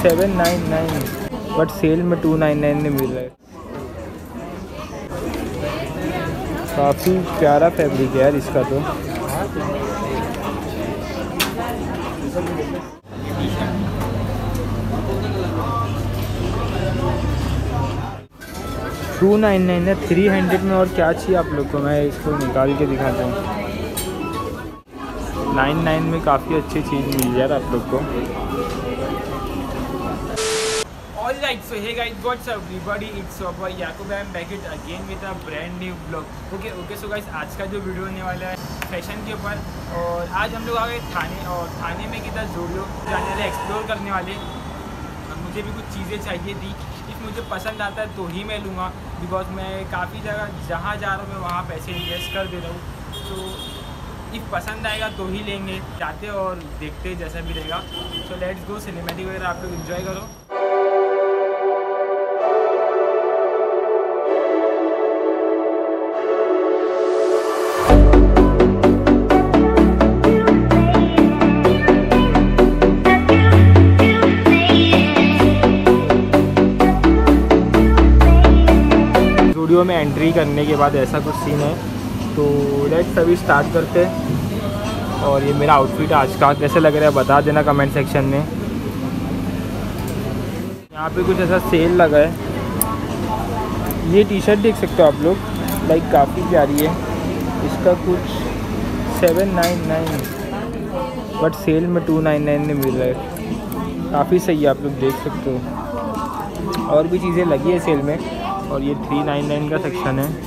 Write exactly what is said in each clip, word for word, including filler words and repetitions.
Seven nine nine but sale में two nine nine में मिल रहा है। काफ़ी प्यारा फैब्रिक है यार इसका तो। टू नाइन नाइन है, थ्री हंड्रेड में और क्या चाहिए आप लोग को। मैं इसको निकाल के दिखाता हूँ। नाइन नाइन में काफ़ी अच्छी चीज़ मिल जाए आप लोग को। All right, so hey guys, what's up everybody? It's your boy Yakub. I'm back it again with a brand new vlog. Okay, okay, so guys, आज का जो वीडियो होने वाला है फैशन के ऊपर। और आज हम लोग आ गए थाने, और थाने में किधर ज़ूडियो जाने वाले, एक्सप्लोर करने वाले। और मुझे भी कुछ चीज़ें चाहिए थी, इफ़ मुझे पसंद आता है तो ही मैं लूँगा, बिकॉज मैं काफ़ी जगह जहाँ जा रहा हूँ मैं वहाँ पैसे इन्वेस्ट कर दे रहा हूँ। तो इफ़ पसंद आएगा तो ही लेंगे, जाते और देखते जैसा भी रहेगा। सो लेट्स गो, सिनेमैटिक वगैरह आप लोग इन्जॉय करो। वीडियो में एंट्री करने के बाद ऐसा कुछ सीन है। तो लेट्स अभी स्टार्ट करते हैं। और ये मेरा आउटफिट आज का कैसे लग रहा है बता देना कमेंट सेक्शन में। यहाँ पे कुछ ऐसा सेल लगा है। ये टी शर्ट देख सकते हो आप लोग, लाइक काफ़ी प्यारी है। इसका कुछ seven nine nine but sale में टू नाइन नाइन में मिल रहा है। काफ़ी सही है, आप लोग देख सकते हो। और भी चीज़ें लगी है सेल में। और ये थ्री नाइन नाइन का सेक्शन है।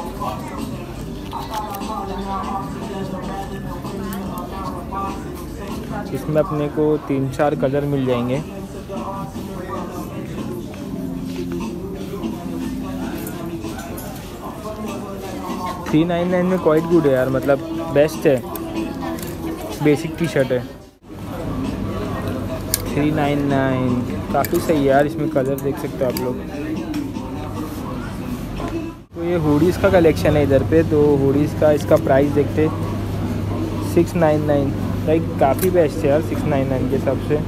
इसमें अपने को तीन चार कलर मिल जाएंगे। थ्री नाइन नाइन में क्वाइट गुड है यार, मतलब बेस्ट है। बेसिक टी शर्ट है। थ्री नाइन नाइन काफ़ी सही है यार। इसमें कलर देख सकते हो आप लोग। तो ये हुडीज़ का कलेक्शन है इधर पे। तो हुडीज़ का इसका प्राइस देखते सिक्स नाइन नाइन, लाइक काफ़ी बेस्ट है यार सिक्स नाइन नाइन के हिसाब से।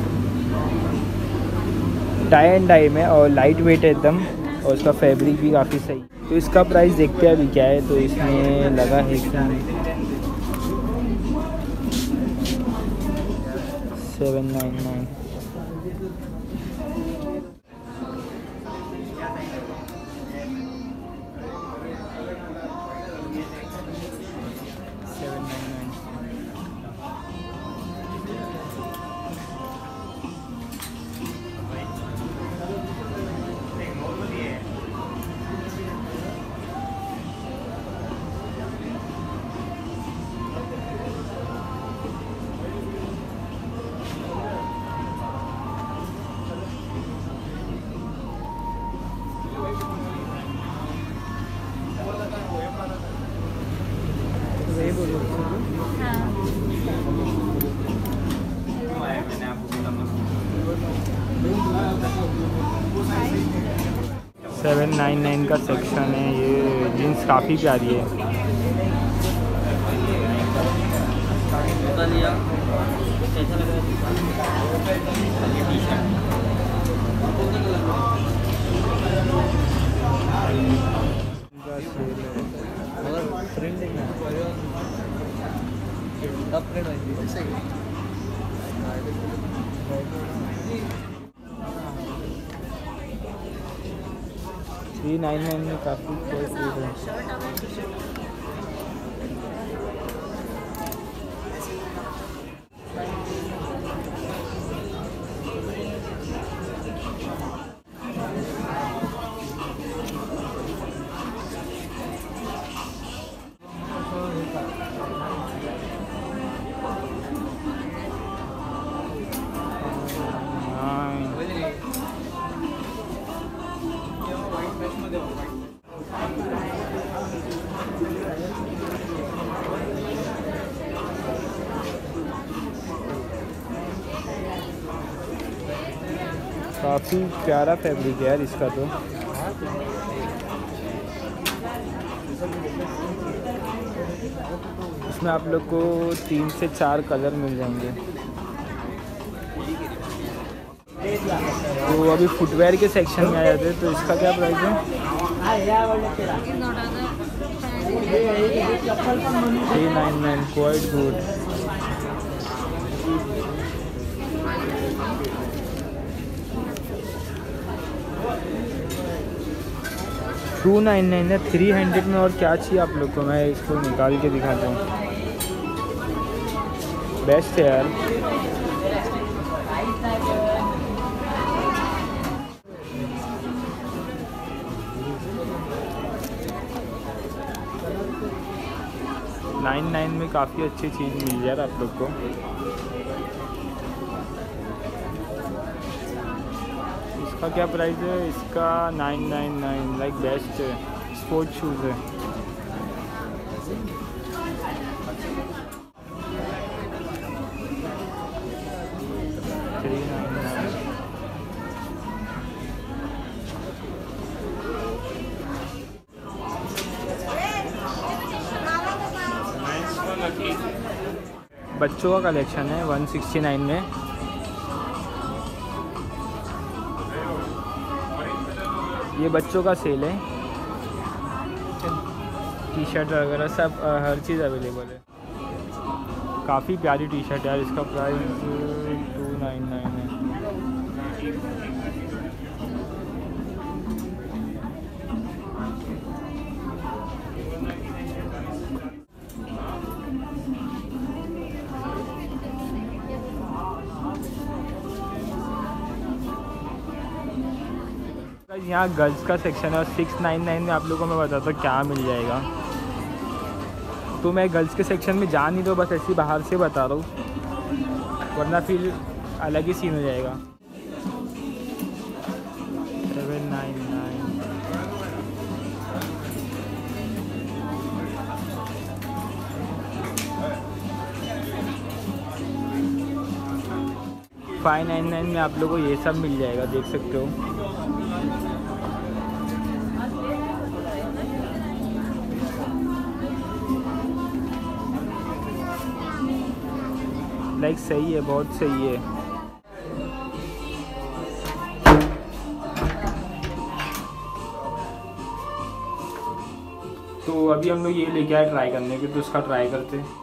टाई एंड डाई में और लाइट वेट है एकदम, और इसका फैब्रिक भी काफ़ी सही। तो इसका प्राइस देखते हैं अभी क्या है। तो इसमें लगा है seven nine nine. Seven nine nine का सेक्शन है। ये जीन्स काफ़ी प्यारी है। थ्री नाइन नाइन में काफ़ी काफ़ी प्यारा फैब्रिक है यार इसका तो। इसमें आप लोग को तीन से चार कलर मिल जाएंगे। तो अभी फुटवेयर के सेक्शन में आ जाते हैं। तो इसका क्या प्राइस है? Three nine nine, quite good. Two nine nine है, थ्री हंड्रेड में। और क्या चाहिए आप लोग को? मैं इसको निकाल के दिखाता हूँ। बेस्ट है यार। नाइन नाइन में काफ़ी अच्छी चीज़ मिल जाए आप लोग को। इसका क्या प्राइस है? इसका nine nine nine, like best है। स्पोर्ट शूज़ है। Three nine nine. बच्चों का कलेक्शन है वन सिक्सटी नाइन में। ये बच्चों का सेल है। टी शर्ट वगैरह सब हर चीज़ अवेलेबल है। काफ़ी प्यारी टी शर्ट है यार। इसका प्राइस टू नाइन नाइन है। यहाँ गर्ल्स का सेक्शन है और सिक्स नाइन नाइन में आप लोगों को मैं बताता हूँ क्या मिल जाएगा। तो मैं गर्ल्स के सेक्शन में जा नहीं दो, बस ऐसे ही बाहर से बता रहा हूँ, वरना फिर अलग ही सीन हो जाएगा। Seven nine nine, five nine nine में आप लोगों को ये सब मिल जाएगा, देख सकते हो। लाइक सही है, बहुत सही है। तो अभी हम लोग ये लेके आए ट्राई करने के, तो उसका ट्राई करते हैं।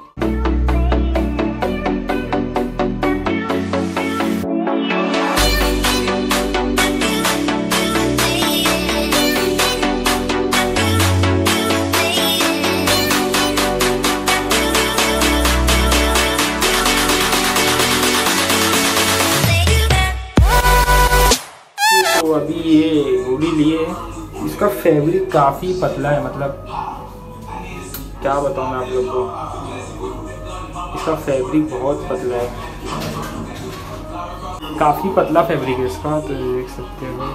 तो अभी ये हुडी लिए, इसका फैब्रिक काफ़ी पतला है, मतलब क्या बताऊँ मैं आप लोग को, इसका फैब्रिक बहुत पतला है, काफ़ी पतला फैब्रिक है इसका। तो देख सकते हो।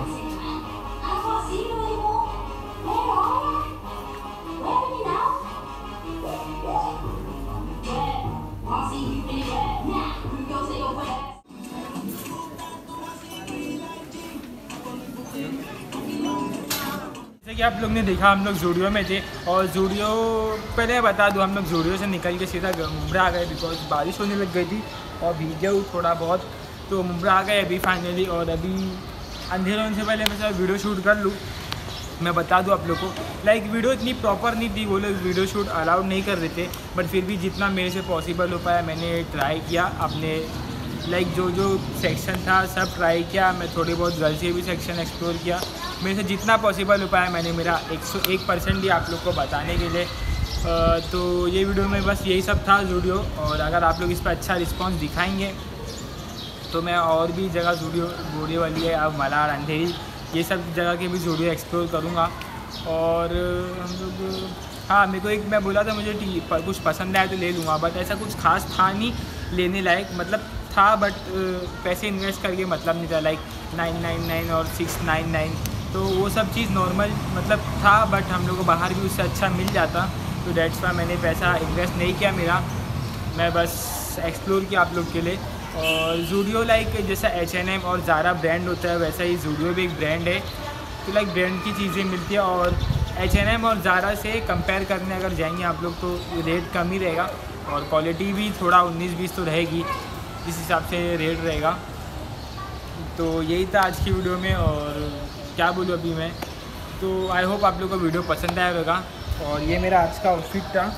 कि आप लोग ने देखा हम लोग जूडियो में थे, और जूडियो पहले बता दूं, हम लोग जूडियो से निकल के सीधा मुंब्रा आ गए, बिकॉज बारिश होने लग गई थी और भीगे थोड़ा बहुत, तो मुंब्रा आ गए अभी फाइनली। और अभी अंधेरे होने से पहले मैं सब वीडियो शूट कर लूँ। मैं बता दूं आप लोग को, लाइक वीडियो इतनी प्रॉपर नहीं थी, वो लोग वीडियो शूट अलाउड नहीं कर रहे थे, बट फिर भी जितना मेरे से पॉसिबल हो पाया मैंने ट्राई किया अपने, लाइक जो जो सेक्शन था सब ट्राई किया। मैं थोड़ी बहुत गर्ल्स से भी सेक्शन एक्सप्लोर किया, मेरे से जितना पॉसिबल हो पाया मैंने मेरा एक सौ एक परसेंट ही आप लोग को बताने के लिए। तो ये वीडियो में बस यही सब था जूडियो, और अगर आप लोग इस पर अच्छा रिस्पांस दिखाएंगे तो मैं और भी जगह जूडियो बोरी वाली है, अब मलाड, अंधेरी, ये सब जगह के भी जूडियो एक्सप्लोर करूँगा। और हम लोग, हाँ मेरे को एक मैं बोला था मुझे टी पर कुछ पसंद आया तो ले लूँगा, बट ऐसा कुछ खास था नहीं लेने लायक, मतलब था बट पैसे इन्वेस्ट करके मतलब नहीं था, लाइक नाइन नाइन नाइन और सिक्स नाइन नाइन, तो वो सब चीज़ नॉर्मल मतलब था, बट हम लोग को बाहर भी उससे अच्छा मिल जाता, तो डेट्स वाई मैंने पैसा इन्वेस्ट नहीं किया मेरा, मैं बस एक्सप्लोर किया आप लोग के लिए। और जूडियो लाइक जैसा एच एन एम और ज़ारा ब्रांड होता है, वैसा ही जूडियो भी एक ब्रांड है, तो लाइक ब्रांड की चीज़ें मिलती है। और एच एन एम और ज़ारा से कंपेयर करने अगर जाएंगे आप लोग तो रेट कम ही रहेगा, और क्वालिटी भी थोड़ा उन्नीस बीस तो रहेगी, इस हिसाब से रेट रहेगा। तो यही था आज की वीडियो में, और क्या बोलूँ अभी मैं, तो आई होप आप लोगों को वीडियो पसंद आया होगा। और ये मेरा आज का आउटफिट था।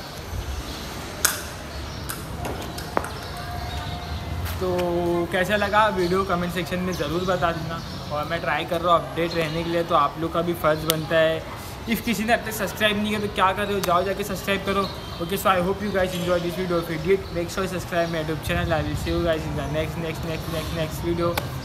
तो कैसा लगा वीडियो कमेंट सेक्शन में ज़रूर बता देना। और मैं ट्राई कर रहा हूँ अपडेट रहने के लिए, तो आप लोग का भी फ़र्ज़ बनता है। इफ़ किसी ने अब तक सब्सक्राइब नहीं किया तो क्या कर रहे हो, जाओ जाके सब्सक्राइब करो। Okay, so I hope you guys enjoy this video. If you did, make sure subscribe my YouTube channel. I will see you guys in the next next next next next video.